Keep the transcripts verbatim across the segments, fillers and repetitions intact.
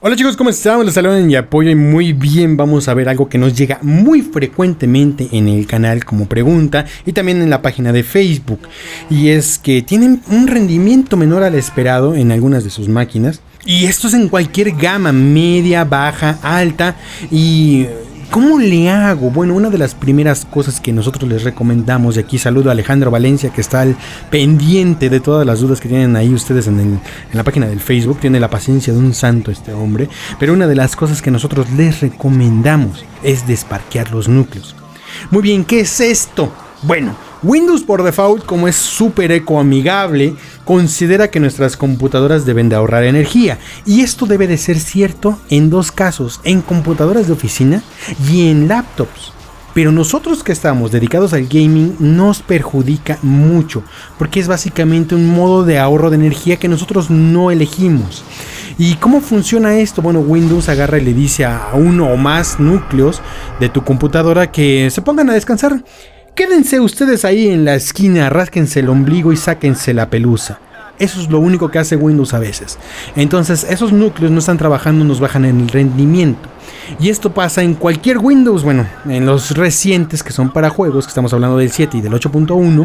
Hola chicos, ¿cómo están? Les saludan y apoyo y muy bien. Vamos a ver algo que nos llega muy frecuentemente en el canal como pregunta y también en la página de Facebook. Y es que tienen un rendimiento menor al esperado en algunas de sus máquinas. Y esto es en cualquier gama, media, baja, alta. Y ¿cómo le hago? Bueno, una de las primeras cosas que nosotros les recomendamos, y aquí saludo a Alejandro Valencia, que está al pendiente de todas las dudas que tienen ahí ustedes en, el, en la página del Facebook. Tiene la paciencia de un santo este hombre. Pero una de las cosas que nosotros les recomendamos es desparquear los núcleos. Muy bien, ¿qué es esto? Bueno, Windows por default, como es súper ecoamigable, considera que nuestras computadoras deben de ahorrar energía. Y esto debe de ser cierto en dos casos, en computadoras de oficina y en laptops. Pero nosotros que estamos dedicados al gaming nos perjudica mucho, porque es básicamente un modo de ahorro de energía que nosotros no elegimos. ¿Y cómo funciona esto? Bueno, Windows agarra y le dice a uno o más núcleos de tu computadora que se pongan a descansar. Quédense ustedes ahí en la esquina, rásquense el ombligo y sáquense la pelusa. Eso es lo único que hace Windows a veces. Entonces esos núcleos no están trabajando, nos bajan en el rendimiento. Y esto pasa en cualquier Windows, bueno, en los recientes que son para juegos, que estamos hablando del siete y del ocho punto uno.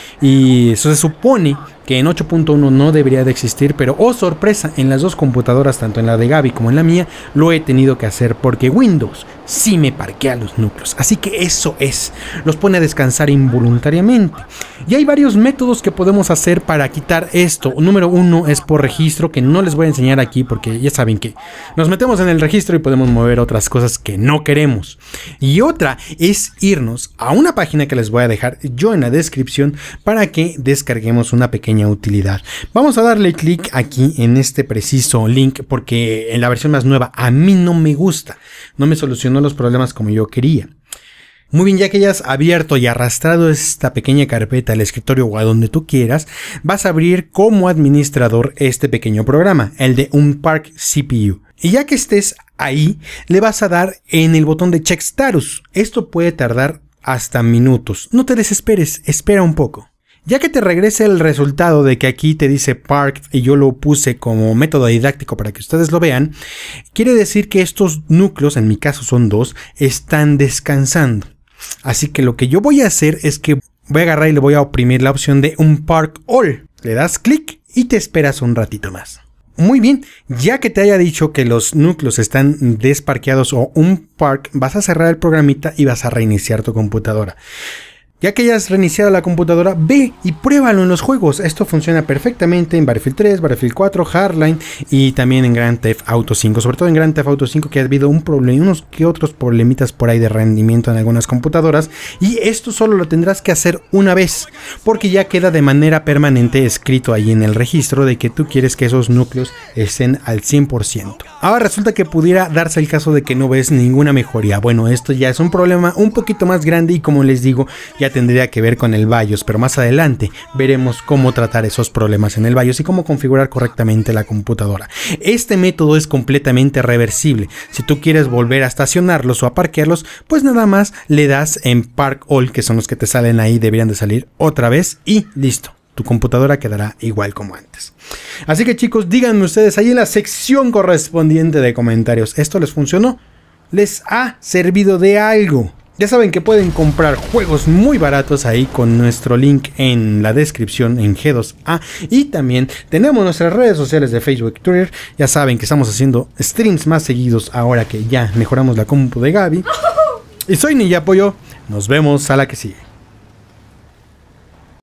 Y eso se supone que en ocho punto uno no debería de existir, pero oh sorpresa, en las dos computadoras, tanto en la de Gaby como en la mía, lo he tenido que hacer porque Windows sí me parquea los núcleos. Así que eso es, los pone a descansar involuntariamente. Y hay varios métodos que podemos hacer para quitar esto. Número uno es por registro, que no les voy a enseñar aquí porque ya saben que nos metemos en el registro y podemos mover otras cosas que no queremos. Y otra es irnos a una página que les voy a dejar yo en la descripción para que descarguemos una pequeña utilidad. Vamos a darle clic aquí en este preciso link porque en la versión más nueva a mí no me gusta, no me solucionó los problemas como yo quería. Muy bien, ya que hayas abierto y arrastrado esta pequeña carpeta al escritorio o a donde tú quieras, vas a abrir como administrador este pequeño programa, el de Unpark C P U. Y ya que estés ahí, le vas a dar en el botón de Check Status. Esto puede tardar hasta minutos. No te desesperes, espera un poco. Ya que te regrese el resultado de que aquí te dice Parked y yo lo puse como método didáctico para que ustedes lo vean, quiere decir que estos núcleos, en mi caso son dos, están descansando. Así que lo que yo voy a hacer es que voy a agarrar y le voy a oprimir la opción de Unpark All. Le das clic y te esperas un ratito más. Muy bien, ya que te haya dicho que los núcleos están desparqueados o Unpark, vas a cerrar el programita y vas a reiniciar tu computadora. Ya que hayas reiniciado la computadora, ve y pruébalo en los juegos. Esto funciona perfectamente en Battlefield tres, Battlefield cuatro, Hardline y también en Grand Theft Auto cinco. Sobre todo en Grand Theft Auto cinco, que ha habido un problema, unos que otros problemitas por ahí de rendimiento en algunas computadoras. Y esto solo lo tendrás que hacer una vez, porque ya queda de manera permanente escrito ahí en el registro de que tú quieres que esos núcleos estén al cien por ciento. Ahora resulta que pudiera darse el caso de que no ves ninguna mejoría. Bueno, esto ya es un problema un poquito más grande y como les digo, ya tendría que ver con el BIOS, pero más adelante veremos cómo tratar esos problemas en el BIOS y cómo configurar correctamente la computadora. Este método es completamente reversible. Si tú quieres volver a estacionarlos o a parquearlos, pues nada más le das en Park All, que son los que te salen ahí, deberían de salir otra vez y listo. Tu computadora quedará igual como antes. Así que chicos, díganme ustedes ahí en la sección correspondiente de comentarios, ¿esto les funcionó? ¿Les ha servido de algo? Ya saben que pueden comprar juegos muy baratos ahí con nuestro link en la descripción en G dos A. Y también tenemos nuestras redes sociales de Facebook y Twitter. Ya saben que estamos haciendo streams más seguidos ahora que ya mejoramos la compu de Gaby. Y soy Niyapoyo. Nos vemos a la que sigue.